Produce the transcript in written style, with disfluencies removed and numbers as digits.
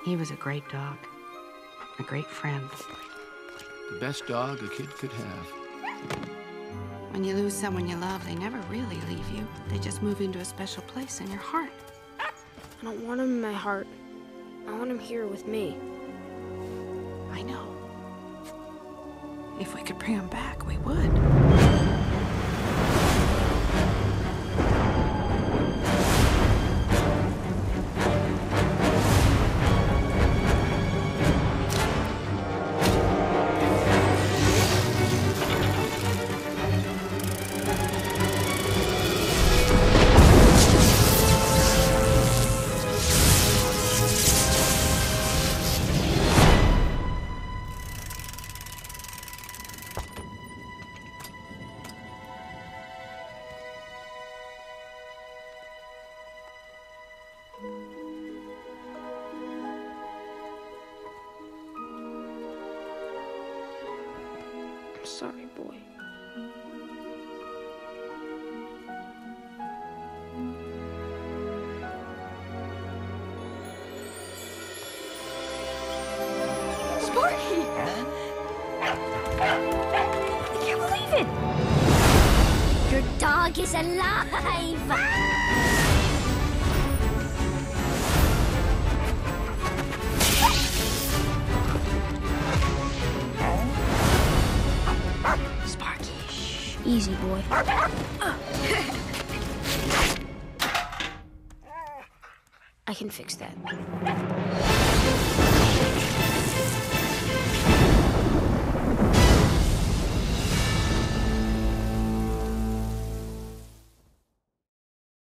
He was a great dog, a great friend. The best dog a kid could have. When you lose someone you love, they never really leave you. They just move into a special place in your heart. I don't want him in my heart. I want him here with me. I know. If we could bring him back, we would. I'm sorry, boy. Sparky! I can't believe it! Your dog is alive! Sparky, shh. Easy, boy. I can fix that.